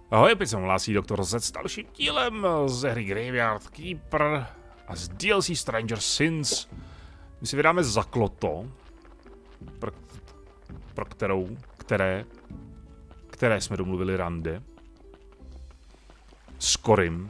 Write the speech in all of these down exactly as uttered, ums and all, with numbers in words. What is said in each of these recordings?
Ahoj, opět se hlásí doktor Z s dalším dílem ze hry Graveyard Keeper a z D L C Stranger Sins. My si vydáme za Kloto, pro, pro kterou, které, které jsme domluvili rande. S Corim.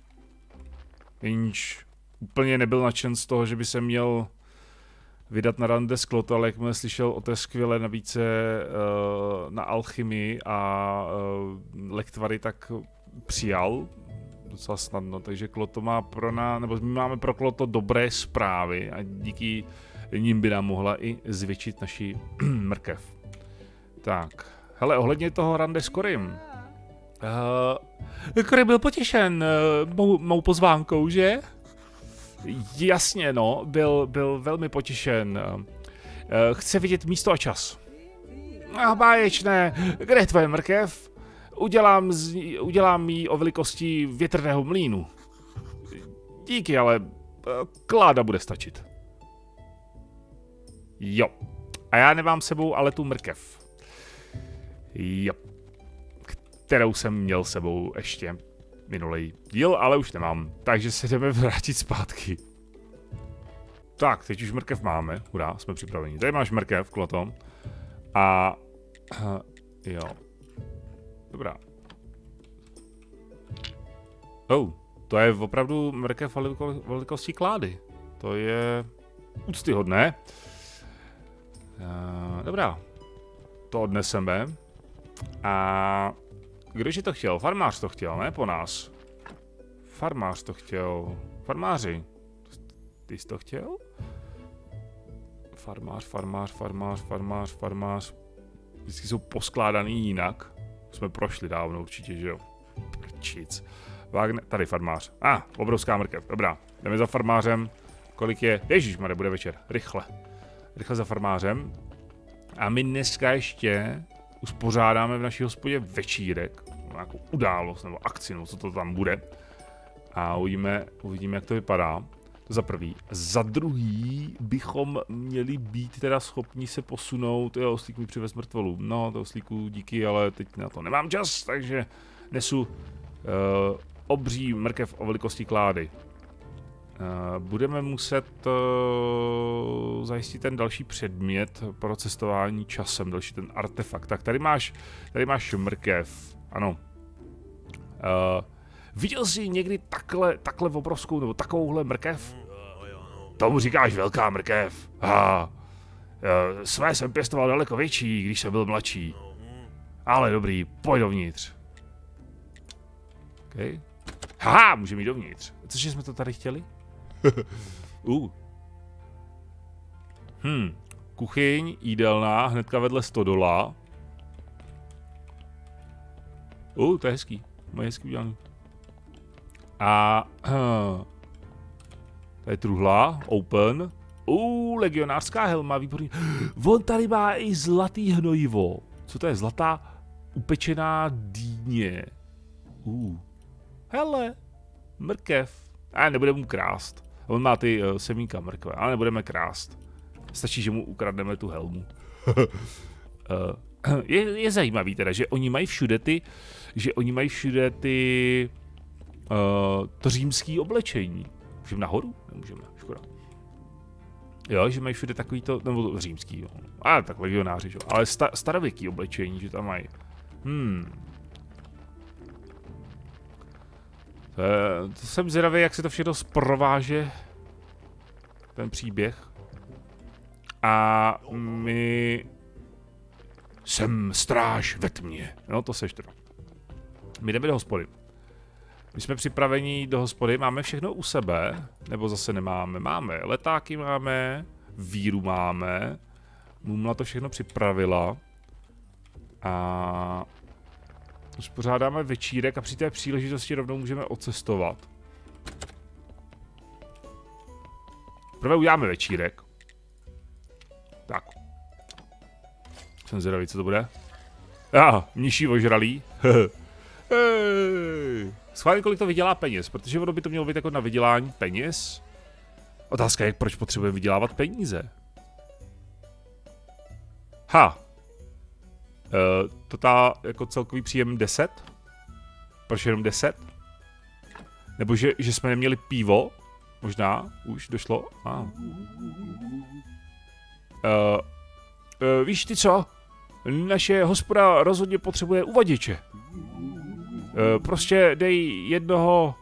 Jenž úplně nebyl nadšen z toho, že by se měl vydat na rande s Kloto, ale jakmile slyšel o té skvělé nabídce uh, na alchymii a uh, lektvary, tak přijal docela snadno, takže Kloto má pro nás, nebo my máme pro Kloto dobré zprávy a díky nim by nám mohla i zvětšit naši mrkev. Tak, hele, ohledně toho rande s Corim. Uh, Cory byl potěšen uh, mou, mou pozvánkou, že? Jasně, no, byl, byl velmi potěšen. Uh, chce vidět místo a čas. A báječné, kde je tvoje mrkev? Udělám, z, udělám jí o velikosti větrného mlýnu. Díky, ale uh, kláda bude stačit. Jo. A já nemám sebou ale tu mrkev. Jo. Kterou jsem měl sebou ještě minulý díl, ale už nemám. Takže se jdeme vrátit zpátky. Tak, teď už mrkev máme. Hurá, jsme připraveni. Tady máš mrkev, Kloto. A... Uh, jo. Dobrá. Oh, to je opravdu mrkev velikosti klády. To je úctyhodné. Uh, dobrá. To odneseme. A... Kdože to chtěl? Farmář to chtěl, ne po nás. Farmář to chtěl. Farmáři. Ty jsi to chtěl? Farmář, farmář, farmář, farmář, farmář. Vždycky jsou poskládaný jinak. Jsme prošli dávno určitě, že jo? Prčic. Wagner, tady farmář. A, ah, obrovská mrkev, dobrá. Jdeme za farmářem. Kolik je? Ježišmarja, bude večer. Rychle. Rychle za farmářem. A my dneska ještě uspořádáme v naší hospodě večírek, nějakou událost nebo akci, nebo co to tam bude. A uvidíme, uvidíme, jak to vypadá. To za prvý. Za druhý bychom měli být teda schopni se posunout. Jo, oslík mi přivez mrtvolu. No, to oslíku díky, ale teď na to nemám čas, takže nesu uh, obří mrkev o velikosti klády. Uh, budeme muset uh, zajistit ten další předmět pro cestování časem, další ten artefakt. Tak tady máš, tady máš mrkev, ano. Uh, viděl jsi někdy takhle, takhle obrovskou nebo takovouhle mrkev? Tomu říkáš velká mrkev. Aha. Uh, své jsem pěstoval daleko větší, když jsem byl mladší. Ale dobrý, pojď dovnitř. Okay. Haha, můžeme jít dovnitř. Cože jsme to tady chtěli? uh. Hm, kuchyň, jídelná, hnedka vedle stodola. Uh, to je hezký, moje hezký udělaný. A uh, to je truhla, open. Uh, legionářská helma, výborný. On tady má i zlatý hnojivo. Co to je? Zlatá upečená dýně. Uh. Hele, mrkev. A nebudeme mu krást. On má ty uh, semínka mrkve, ale nebudeme krást. Stačí, že mu ukradneme tu helmu. uh, je, je zajímavý teda, že oni mají všude ty, že oni mají všude ty uh, to římský oblečení. Můžeme nahoru? Nemůžeme, škoda. Jo, že mají všude takový to, nebo římský, jo. Ale tak legionáři, jo. Ale sta, starověký oblečení, že tam mají. Hmm. To, je, to jsem zvědavý, jak se to všechno zprováže. Ten příběh. A my... Jsem stráž ve tmě. No to seš teda. My jdeme do hospody. My jsme připraveni do hospody, máme všechno u sebe, nebo zase nemáme. Máme letáky, máme, víru máme. Mumla to všechno připravila. A... uspořádáme večírek a při té příležitosti rovnou můžeme odcestovat. Prvé uděláme večírek. Tak. Jsem zvědavý, co to bude. Ah, mniší ožralý. Hey. Schválně, kolik to vydělá peněz, protože ono by to mělo být jako na vydělání peněz. Otázka je, proč potřebujeme vydělávat peníze. Ha. Uh, to ta jako celkový příjem deset. Proč jenom deset? Nebo že, že jsme neměli pivo? Možná už došlo. Ah. Uh, uh, víš ty co? Naše hospoda rozhodně potřebuje uvaděče. Uh, prostě dej jednoho...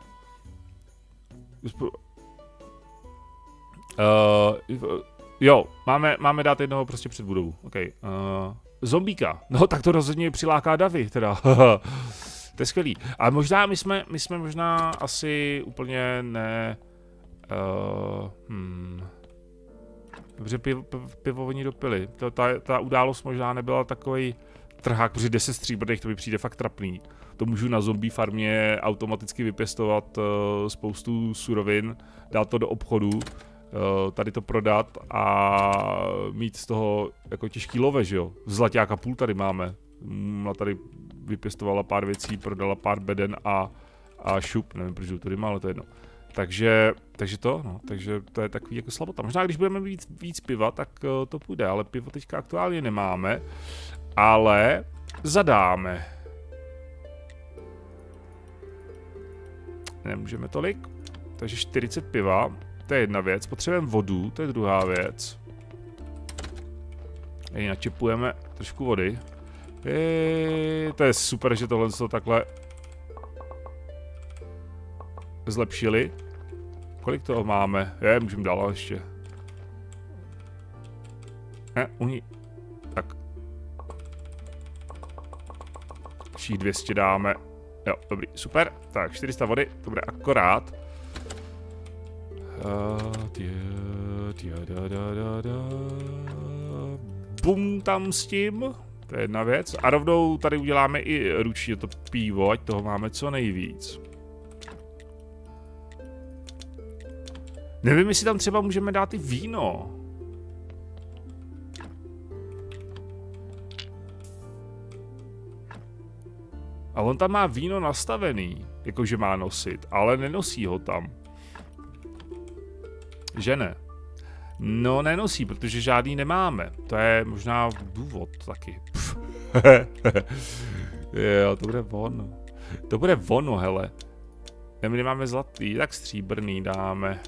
Uh, jo, máme, máme dát jednoho prostě před budovu. Okay. Uh, zombíka. No tak to rozhodně přiláká davy, teda. To je skvělý. A možná my jsme, my jsme možná asi úplně ne... Uh, hmm. Dobře, pivo, pivo oni dopili. To, ta, ta událost možná nebyla takový trhák, protože deset stříbrných, to mi přijde fakt trapný. To můžu na zombie farmě automaticky vypěstovat uh, spoustu surovin, dát to do obchodu, uh, tady to prodat a mít z toho jako těžký love, že jo. Zlaťáka půl tady máme. Ona tady vypěstovala pár věcí, prodala pár beden a, a šup, nevím, proč to tady má, ale to je jedno. Takže, takže to, no, takže to je takový jako slabota. Možná když budeme mít víc piva, tak uh, to půjde, ale pivo teďka aktuálně nemáme, ale zadáme. Nemůžeme tolik, takže čtyřicet piva, to je jedna věc, potřebujeme vodu, to je druhá věc. Ej, načepujeme trošku vody. Ej, to je super, že tohle to takhle zlepšili. Kolik toho máme? Je, můžeme dál ještě. Ne, uní. Tak. Vších dvě stě dáme. Jo, dobrý, super. Tak, čtyři sta vody, to bude akorát. Bum tam s tím. To je jedna věc. A rovnou tady uděláme i ručně to pivo, ať toho máme co nejvíc. Nevím, jestli tam třeba můžeme dát i víno. A on tam má víno nastavený, jakože má nosit, ale nenosí ho tam. Že ne? No nenosí, protože žádný nemáme. To je možná důvod taky. Jo, to bude ono. To bude ono, hele. My nemáme zlatý, tak stříbrný dáme.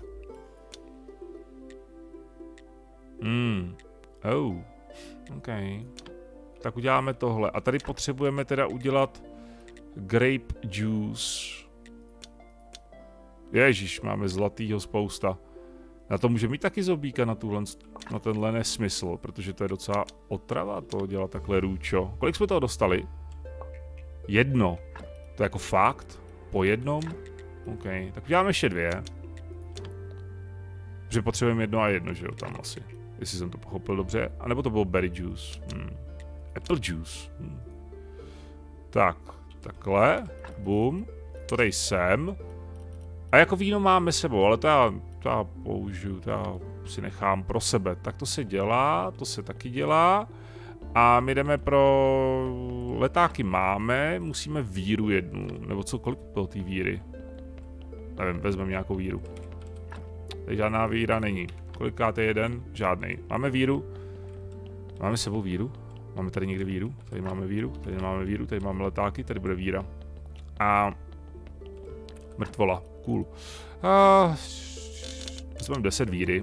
Hmm. Oh. OK. Tak uděláme tohle. A tady potřebujeme teda udělat grape juice. Ježíš, máme zlatýho spousta. Na to může mít taky zombíka na, tuhle, na tenhle nesmysl, protože to je docela otrava to dělat takhle růčo. Kolik jsme toho dostali? Jedno. To je jako fakt? Po jednom? OK, tak uděláme ještě dvě. Protože potřebujeme jedno a jedno, že jo, tam asi. Jestli jsem to pochopil dobře. A nebo to bylo berry juice. Hmm. Apple juice. Hmm. Tak, takhle. Bum. To dej sem. A jako víno máme sebou, ale to já, to já použiju, to já si nechám pro sebe. Tak to se dělá, to se taky dělá. A my jdeme pro... Letáky máme, musíme víru jednu. Nebo co, kolik bylo té víry? Nevím, vezmeme nějakou víru. Tady žádná víra není. Kolikát je jeden? Žádnej. Máme víru? Máme s sebou víru? Máme tady někde víru? Tady máme víru, tady máme víru, tady máme letáky, tady bude víra. A... Mrtvola. Cool. A... Vezmeme deset víry.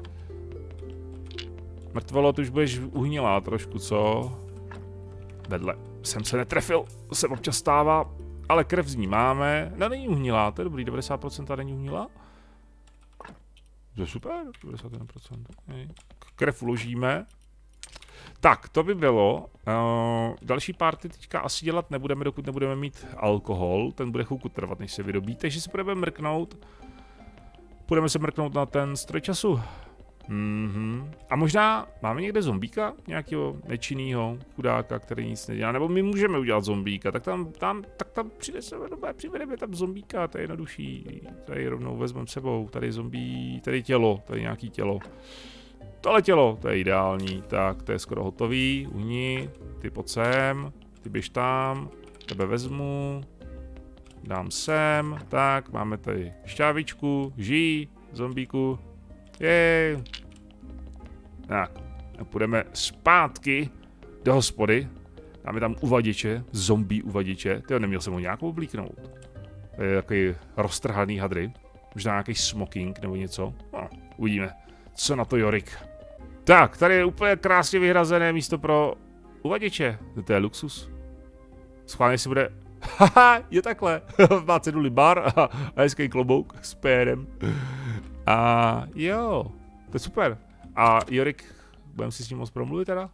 Mrtvolo, tu už budeš uhnilá trošku, co? Vedle. Jsem se netrefil, to se občas stává. Ale krev z ní máme. No není uhnilá, to je dobrý, devadesát procent není uhnilá. To je super, devadesát jedna procent. Krev uložíme. Tak, to by bylo. Uh, další party teďka asi dělat nebudeme, dokud nebudeme mít alkohol. Ten bude chvilku trvat, než se vyrobí. Takže si budeme mrknout. Půjdeme se mrknout na ten stroj času. Mm-hmm. A možná máme někde zombíka? Nějakého nečinnýho chudáka, který nic nedělá. Nebo my můžeme udělat zombíka. Tak tam, tam, tak tam přineseme dobré, přivedeme tam zombíka, to je jednodušší. Tady rovnou vezmeme sebou. Tady zombí, tady tělo, tady nějaký tělo. Tohle tělo, to je ideální. Tak, to je skoro hotový. Uhni, ty pojď sem, ty běž tam, tebe vezmu. Dám sem, tak, máme tady šťávičku, žij, zombíku. Jej. Tak, a půjdeme zpátky do hospody Dáme tam uvaděče, zombie uvaděče. Tyjo, neměl jsem ho nějak oblíknout. To je takový roztrhaný hadry. Možná nějaký smoking nebo něco. No, uvidíme. Co na to Jorik. Tak, tady je úplně krásně vyhrazené místo pro uvaděče. To je luxus. Schválně si bude... Haha, je takhle. Má ceduli bar a, a hezký klobouk s pérem. A jo, to je super. A Jorik, budeme si s ním moc promluvit teda?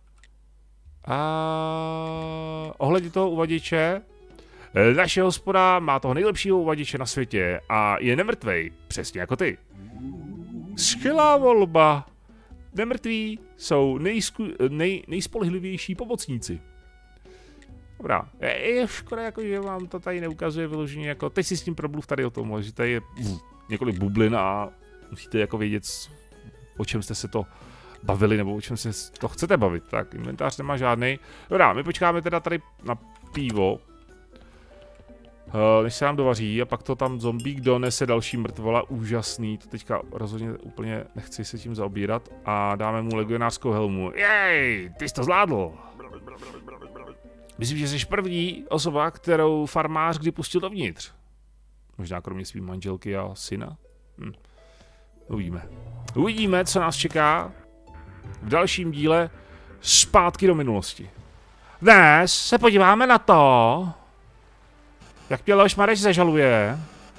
A ohledně toho uvaděče, naše hospoda má toho nejlepšího uvaděče na světě a je nemrtvej, přesně jako ty. Skvělá volba. Nemrtví jsou nejsku, nej, nejspolehlivější pomocníci. Dobrá, je, je škoda, jako, že vám to tady neukazuje vyloženě jako, teď si s tím promluv tady o tom, že tady je buf, několik bublin a musíte jako vědět, o čem jste se to bavili, nebo o čem se to chcete bavit. Tak, inventář nemá žádný. Dobrá, my počkáme teda tady na pivo, uh, než se nám dovaří a pak to tam zombík donese další mrtvola, úžasný, to teďka rozhodně úplně nechci se tím zaobírat a dáme mu legionářskou helmu. Jej, ty jsi to zvládl. Myslím, že jsi první osoba, kterou farmář kdy pustil dovnitř. Možná kromě svý manželky a syna. Hm. Uvidíme. Uvidíme, co nás čeká v dalším díle Zpátky do minulosti. Dnes se podíváme na to, jak mě Leoš Mareš zažaluje.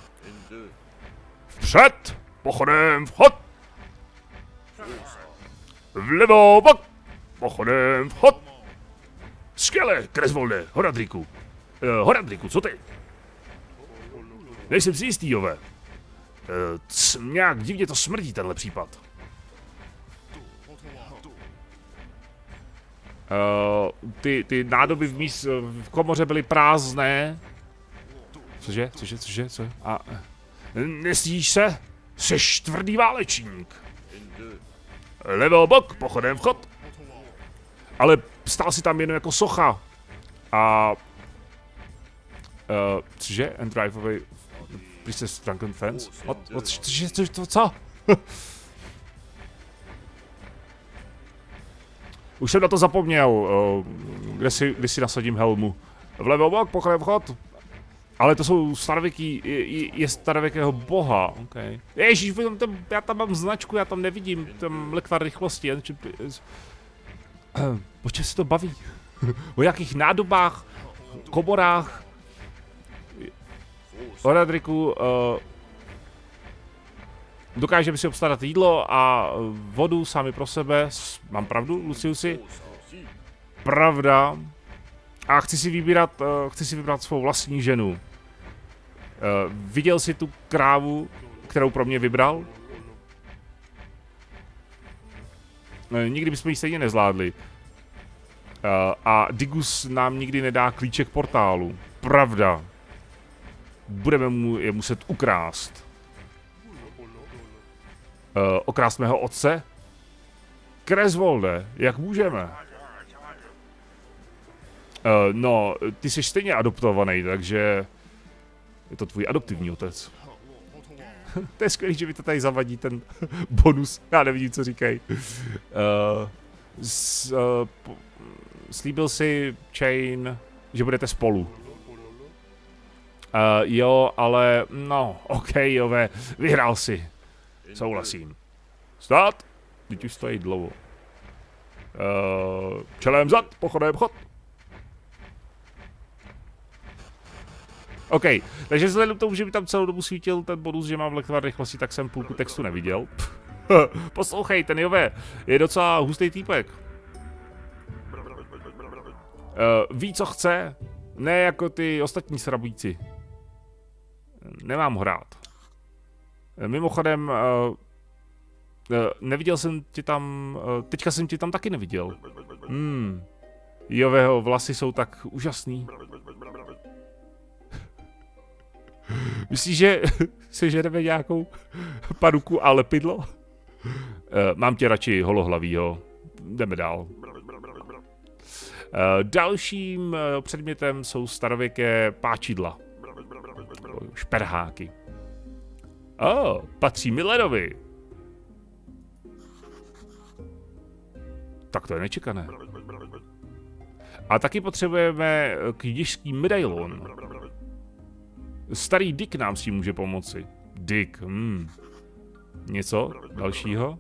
Vpřed! Pochodem vchod! Vlevo bok! Pochodem vchod! Skvěle, Kresvolde, Horadriku. Uh, Horadriku, co ty? Nejsem si jistý, Jove. Uh, nějak divně to smrdí, tenhle případ. Uh, ty, ty nádoby v, míst, v komoře byly prázdné. Cože, cože, cože, co? A nesníš se? Seš tvrdý válečník. Levo bok, pochodem vchod. Ale stál si tam jen jako socha. A... Uh, cože? And drive away... Princess Drunken Fence? What? What? Cože? Co? Co? Co? Už jsem na to zapomněl. Uh, kde, si, kde si nasadím helmu? Vlevo bok, pochodem vchod. Ale to jsou starověký... Je, je starověkého boha. Okay. Ježíš, já tam mám značku, já tam nevidím. Tam lekvar rychlosti. O čem se to baví? O jakých nádobách, komorách, o Radriku, uh, dokážeme si obstarat jídlo a vodu sami pro sebe. Mám pravdu, Luciusi? Pravda. A chci si vybírat, uh, chci si vybrat svou vlastní ženu. Uh, viděl jsi tu krávu, kterou pro mě vybral? Uh, nikdy bychom ji stejně nezvládli. Uh, a Digus nám nikdy nedá klíček portálu. Pravda. Budeme mu je muset ukrást. Uh, okrást mého otce? Kresvolde, jak můžeme? Uh, no, ty jsi stejně adoptovaný, takže je to tvůj adoptivní otec. To je skvělý, že mi to tady zavadí ten bonus. Já nevím, co říkají. Uh, s, uh, po, slíbil si Chain, že budete spolu. Uh, jo, ale no, ok, Jove, vyhrál si. Souhlasím. Stát? Teď už stojí dlouho. Uh, čelem zad, pochodem chod. OK, takže vzhledem k tomu, že mi tam celou dobu svítil ten bonus, že mám lekvar rychlosti, tak jsem půlku textu neviděl. Poslouchej, ten Jove je docela hustý týpek. Uh, ví, co chce, ne jako ty ostatní srabíci. Nemám ho rád. Mimochodem, uh, uh, neviděl jsem tě tam, uh, teďka jsem tě tam taky neviděl. Hmm, Joveho vlasy jsou tak úžasný. Myslíš, že si žereme nějakou paruku a lepidlo? Uh, mám tě radši holohlavýho. Jdeme dál. Uh, dalším uh, předmětem jsou starověké páčidla. Šperháky. Oh, patří Millenovi. Tak to je nečekané. A taky potřebujeme kněžský medailon. Starý Dick nám s tím může pomoci. Dick, hmm. Něco dalšího?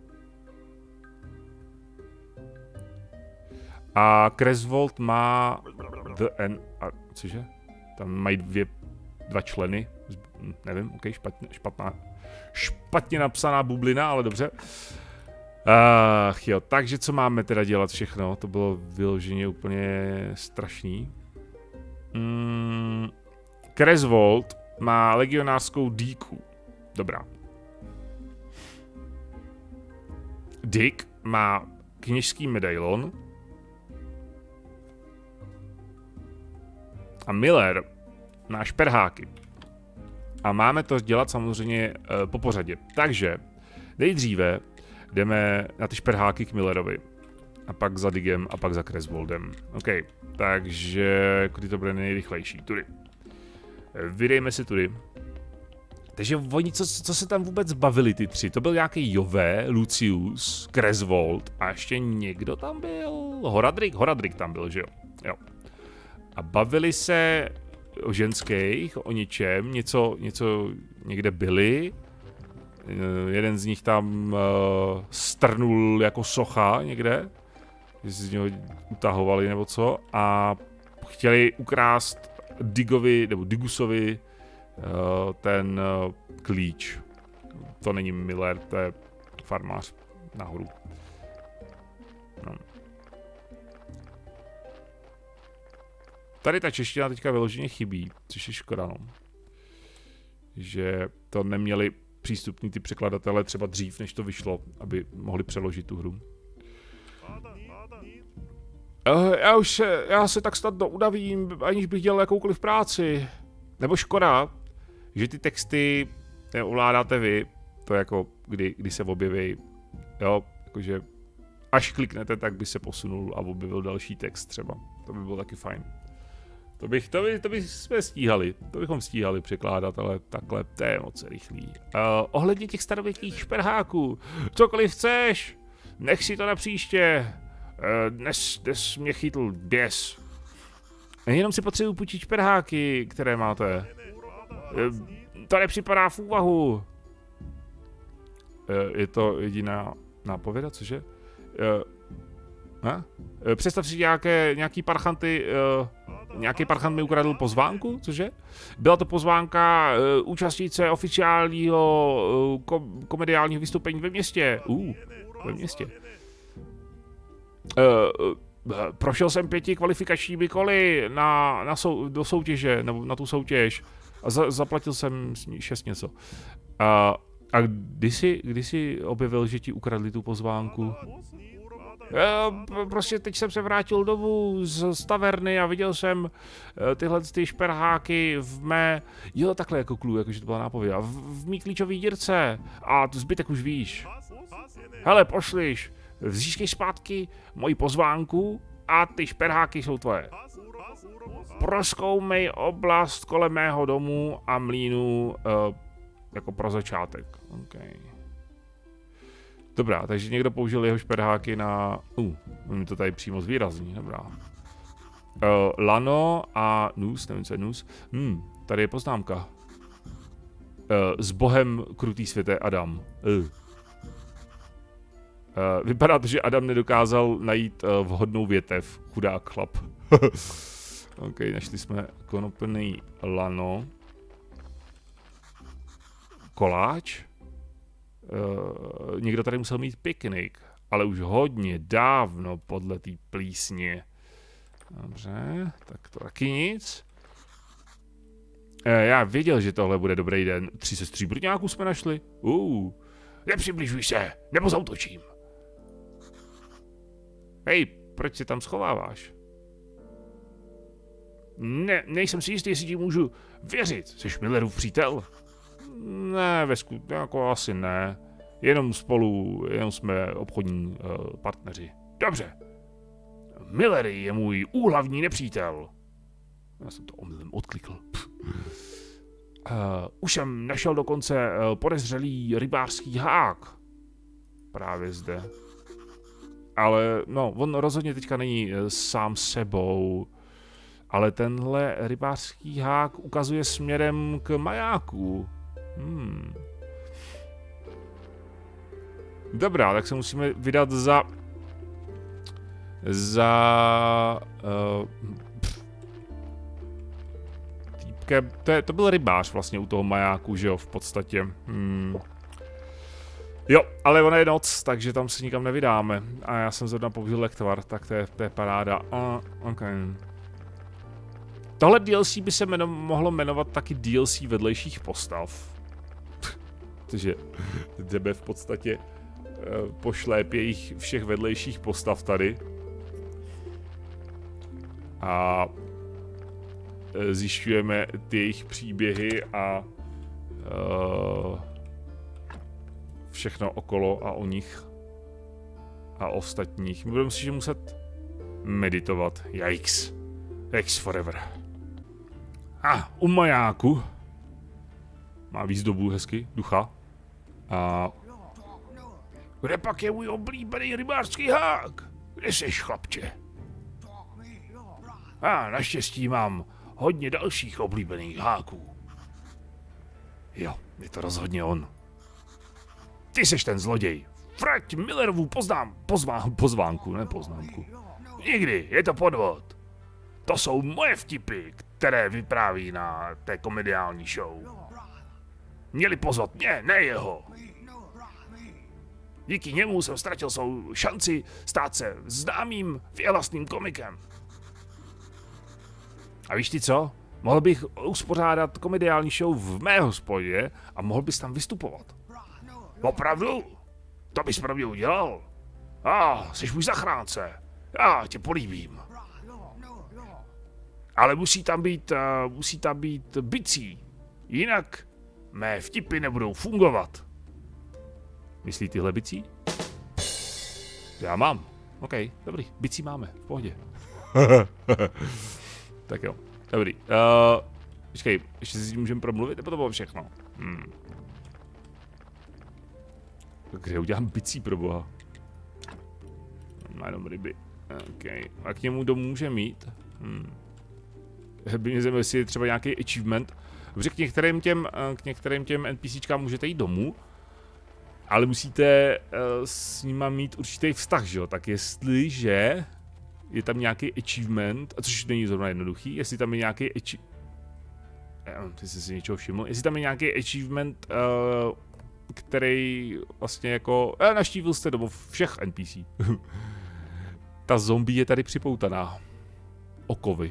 A Creswold má The N... A, cože? Tam mají dvě, dva členy. Nevím, ok, špatně, špatná, špatně napsaná bublina, ale dobře. Ach jo, takže co máme teda dělat všechno? To bylo vyloženě úplně strašný. Mm, Creswold má legionářskou dýku. Dobrá. Dick má kněžský medailon. A Miller má šperháky. A máme to dělat samozřejmě uh, po pořadě. Takže nejdříve jdeme na ty šperháky k Millerovi. A pak za Digem a pak za Creswoldem. OK, takže kudy to bude nejrychlejší? Tudy. Vydejme si tudy. Takže oni, co, co se tam vůbec bavili ty tři? To byl nějaký Jové, Lucius, Creswold a ještě někdo tam byl? Horadric? Horadric tam byl, že jo? Jo. A bavili se o ženských, o něčem, něco, něco někde byli. Jeden z nich tam uh, strnul jako socha někde, že si z něho utahovali nebo co, a chtěli ukrást Digovi, nebo Digusovi uh, ten uh, klíč. To není Miller, to je farmář nahoru. No. Tady ta čeština teďka vyloženě chybí, což je škoda, no. Že to neměli přístupní ty překladatelé třeba dřív, než to vyšlo, aby mohli přeložit tu hru. Uh, já už se, já se tak snadno udavím, aniž bych dělal jakoukoliv práci. Nebo škoda, že ty texty ovládáte vy, to jako kdy, kdy se objeví, jo, jakože až kliknete, tak by se posunul a objevil další text třeba. To by bylo taky fajn. To bych, to by, to by jsme stíhali, to bychom stíhali překládat, ale takhle to je moc rychlý. Uh, ohledně těch starověkých šperháků, cokoliv chceš, nech si to na příště. Uh, dnes, dnes mě chytl běs. Jenom si potřebuji půjčit šperháky, které máte. Uh, to nepřipadá v úvahu. Uh, je to jediná nápověda, cože? Uh, uh, představ si nějaké, nějaký parchanty... Uh, Nějaký parchant mi ukradl pozvánku, cože? Byla to pozvánka uh, účastnit se oficiálního uh, kom komediálního vystoupení ve městě. Uh, ve městě. Uh, uh, prošel jsem pěti kvalifikačními koly na, na sou do soutěže, nebo na tu soutěž. A za zaplatil jsem šest něco. Uh, a kdy jsi, kdy jsi objevil, že ti ukradli tu pozvánku? Uh, prostě teď jsem se vrátil domů z taverny a viděl jsem uh, tyhle ty šperháky v mé, jo takhle jako clue, jakože to byla nápověda, v, v mý klíčový dírce a tu zbytek už víš. Hele, pošliš, získej zpátky moji pozvánku a ty šperháky jsou tvoje. Prozkoumej oblast kolem mého domu a mlýnu uh, jako pro začátek. Okay. Dobrá, takže někdo použil jeho šperháky na... Uh, mi to tady přímo zvýrazní, dobrá. Uh, Lano a Nus, nevím co je Nus. Hmm, tady je poznámka. Uh, s bohem krutý světe Adam. Uh. Uh, vypadá to, že Adam nedokázal najít uh, vhodnou větev, chudák chlap. OK, našli jsme konopný lano. Koláč. Uh, někdo tady musel mít piknik, ale už hodně dávno podle té plísně. Dobře, tak to taky nic. Uh, já věděl, že tohle bude dobrý den. Tři se stříbrňáků jsme našli. Uh, nepřibližuj se, nebo zautočím. Hej, proč se tam schováváš? Ne, nejsem si jistý, jestli ti můžu věřit. Jsi Millerův přítel? Ne, ve skutku, jako asi ne. Jenom spolu, jenom jsme obchodní uh, partneři. Dobře. Millery je můj úhlavní nepřítel. Já jsem to omylem odklikl. uh, už jsem našel dokonce uh, podezřelý rybářský hák. Právě zde. Ale no, on rozhodně teďka není sám sebou. Ale tenhle rybářský hák ukazuje směrem k majáku. Hmm. Dobrá, tak se musíme vydat za... Za... Uh, týpkem, to, je, to byl rybář vlastně u toho majáku, že jo, v podstatě. Hmm. Jo, ale ona je noc, takže tam se nikam nevydáme. A já jsem zrovna použil lektvar, tak to je, to je paráda. Uh, okay. Tohle D L C by se jmeno, mohlo jmenovat taky D L C vedlejších postav. Protože tebe v podstatě uh, pošlép jejich všech vedlejších postav tady. A uh, zjišťujeme ty jejich příběhy a uh, všechno okolo a o nich a ostatních. My budeme si muset meditovat. Yikes. Yikes forever. A ah, u majáku má výzdobu hezky, ducha. A kde pak je můj oblíbený rybářský hák? Kde seš, chlapče? A ah, naštěstí mám hodně dalších oblíbených háků. Jo, je to rozhodně on. Ty seš ten zloděj. Vrať Millerovu poznám, pozván, pozvánku, ne poznámku. Nikdy, je to podvod. To jsou moje vtipy, které vypráví na té komediální show. Měli pozvat mě, ne jeho. Díky němu jsem ztratil svou šanci stát se známým věhlasným komikem. A víš ty co? Mohl bych uspořádat komediální show v mé hospodě a mohl bys tam vystupovat. Opravdu? To bys pro mě udělal? A, ah, jsi můj zachránce. Já tě políbím. Ale musí tam být, uh, musí tam být bicí. Jinak mé vtipy nebudou fungovat. Myslí tyhle bicí? Já mám. OK, dobrý. Bicí máme, v pohodě. Tak jo, dobrý. Uh, počkej, ještě si můžeme promluvit, nebo to bylo všechno? Hmm. Kde udělám bicí pro boha? Má jenom ryby. OK. A k němu domů může mít? Hmm. By mě zajímalo, jestli je třeba nějaký achievement. Protože k některým těm, k některým těm NPCčkám můžete jít domů, ale musíte uh, s nima mít určitý vztah, že jo? Tak jestliže je tam nějaký achievement, a což není zrovna jednoduchý, jestli tam je nějaký achievement, ty jsi si něčeho všiml, jestli tam je nějaký achievement, uh, který vlastně jako, eh, naštívil jste domov všech N P C. Ta zombie je tady připoutaná. Okovy.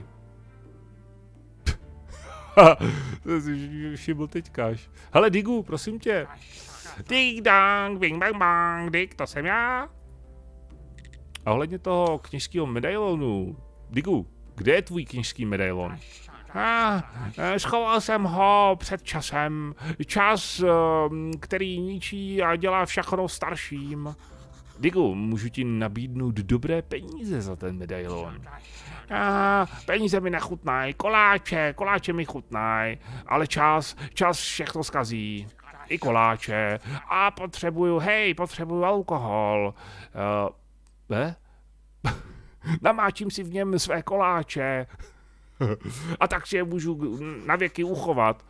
To si všiml teďkáš. Hele, Digu, prosím tě. Dig dang, bing bang bang, Dig, to jsem já. A ohledně toho kněžského medailonu. Digu, kde je tvůj kněžský medailon? Ah, schoval jsem ho před časem. Čas, který ničí a dělá všechno starším. Digu, můžu ti nabídnout dobré peníze za ten medailon. Ah, peníze mi nechutnají, koláče, koláče mi chutnají, ale čas, čas všechno zkazí. I koláče. A potřebuju, hej, potřebuju alkohol. Uh, eh? Namáčím si v něm své koláče. A tak si je můžu na věky uchovat.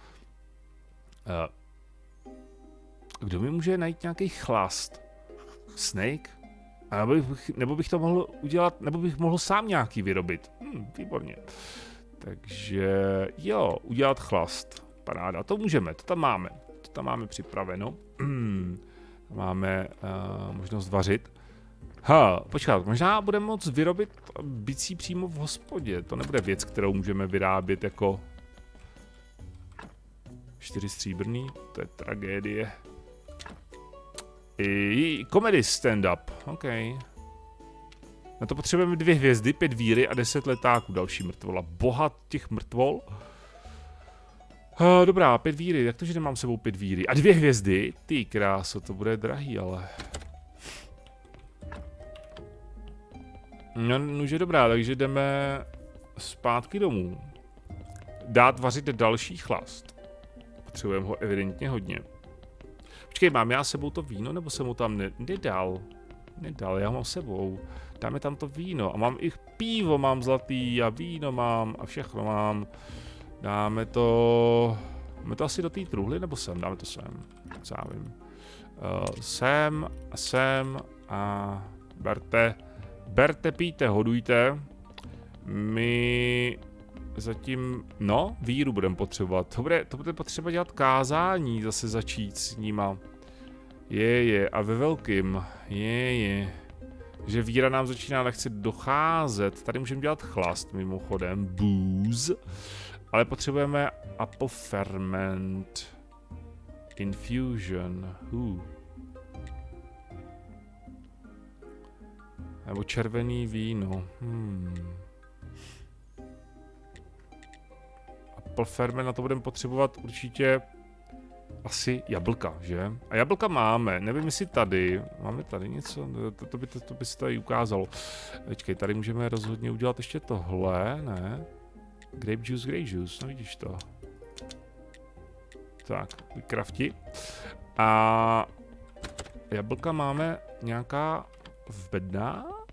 Uh, kdo mi může najít nějaký chlast? Snake? A nebo bych, nebo bych to mohl udělat, nebo bych mohl sám nějaký vyrobit. Hm, výborně. Takže jo, udělat chlast. Paráda, to můžeme, to tam máme. To tam máme připraveno. Máme uh, možnost vařit. Ha, počkat, možná budeme moct vyrobit bicí přímo v hospodě. To nebude věc, kterou můžeme vyrábět jako... Čtyři stříbrný, to je tragédie. I comedy stand-up, OK. Na to potřebujeme dvě hvězdy, pět víry a deset letáků, další mrtvola. Boha těch mrtvol. Uh, dobrá, pět víry, jak to, že nemám s sebou pět víry? A dvě hvězdy? Ty kráso, to bude drahý, ale... No, no, že dobrá, takže jdeme zpátky domů. Dát vařit další chlast. Potřebujeme ho evidentně hodně. Počkej, mám já s sebou to víno, nebo jsem mu tam ne nedal? nedal, já mám sebou. Dáme tam to víno a mám i pivo, mám zlatý a víno mám a všechno mám. Dáme to... Dáme to asi do té truhly nebo sem? Dáme to sem. Co já vím. Uh, sem a sem a berte. Berte, pijte, hodujte. My zatím, no, víru budeme potřebovat. To bude, to bude potřeba dělat kázání, zase začít s nima. Je, je, a ve velkým. Je, je. Že víra nám začíná lehce docházet. Tady můžeme dělat chlast, mimochodem. Booze. Ale potřebujeme apoferment. Infusion. Uh. Nebo červený víno. Hmm. Apoferment, na to budeme potřebovat určitě asi jablka, že? A jablka máme, nevím jestli tady, máme tady něco, to, to, by, to, to by se tady ukázalo. Počkej, tady můžeme rozhodně udělat ještě tohle, ne? Grape juice, grape juice, no vidíš to. Tak, vykrafti. A jablka máme nějaká v bednách?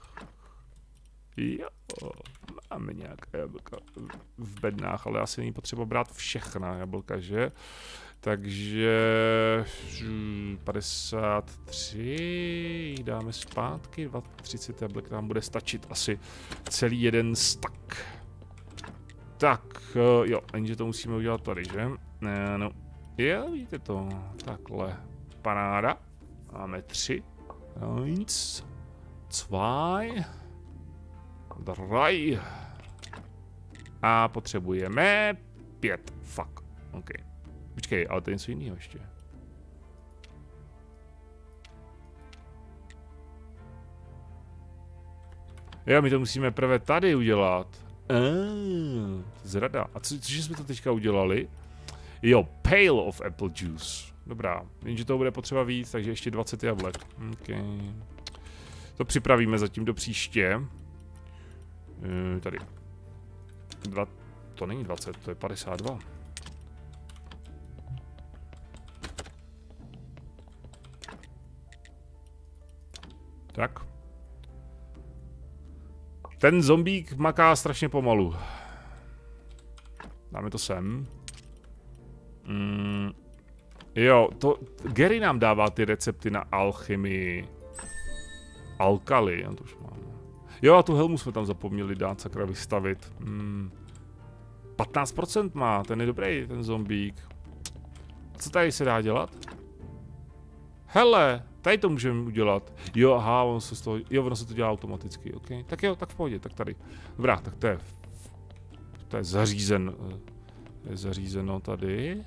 Jo, máme nějaká jablka v bednách, ale asi není potřeba brát všechna jablka, že? Takže padesát tři dáme zpátky, třicet jablek nám bude stačit asi celý jeden stack. Tak, jo, jenže to musíme udělat tady, že? Ne, no, jo, vidíte to, takhle, paráda, máme tři, eins, zwei, drei a potřebujeme pět, fuck, ok. Počkej, ale to je něco jiného ještě. Jo, my to musíme prvé tady udělat. Ah, zrada. A co, cože jsme to teďka udělali? Jo, pail of apple juice. Dobrá, jenže toho bude potřeba víc, takže ještě dvacet jablek. Okay. To připravíme zatím do příště. E, tady. Dva, to není dvacet, to je padesát dva. Tak. Ten zombík maká strašně pomalu. Dáme to sem. Mm, jo, to Gary nám dává ty recepty na alchymii. Alkali, já to už mám. Jo, a tu helmu jsme tam zapomněli dát, sakra, vystavit. Mm, patnáct procent má, ten je dobrý, ten zombík. A co tady se dá dělat? Hele, tady to můžeme udělat. Jo, aha, ono se, z toho, jo, ono se to dělá automaticky, ok. Tak jo, tak v pohodě, tak tady. Dobrá, tak to je, to je zařízen, to je zařízeno tady.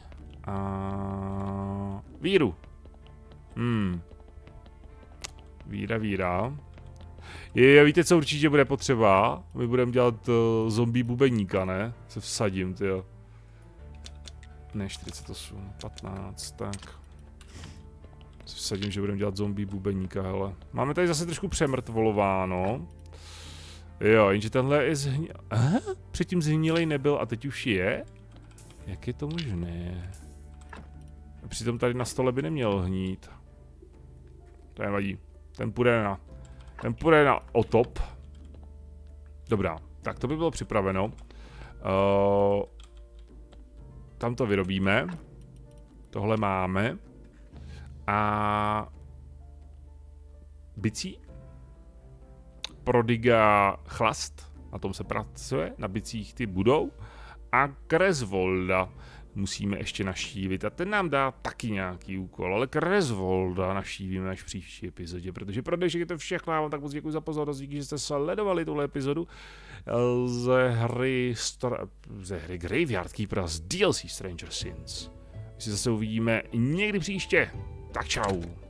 A víru. Hmm. Víra, víra. Je, víte, co určitě bude potřeba? My budeme dělat uh, zombie bubeníka, ne? Se vsadím, tyjo. Ne, čtyřicet osm, patnáct, tak. Vsadím, že budeme dělat zombie bubeníka, hele. Máme tady zase trošku přemrtvolováno. Jo, jenže tenhle je zhnil... Aha, předtím zhnilej nebyl a teď už je? Jak je to možné? A přitom tady na stole by neměl hnít. To nevadí. Ten půjde na... Ten půjde na otop. Dobrá, tak to by bylo připraveno. Uh, tam to vyrobíme. Tohle máme. A bicí Prodiga chlast, na tom se pracuje, na bicích ty budou. A Kresvolda musíme ještě naštívit a ten nám dá taky nějaký úkol, ale Kresvolda naštívíme až v příští epizodě, protože pro dnešek je to všechno, já vám tak moc děkuji za pozornost, díky, že jste sledovali tuhle epizodu ze hry, ze hry Graveyard Keepera z D L C Stranger Sins. My si zase uvidíme někdy příště. Tak čau.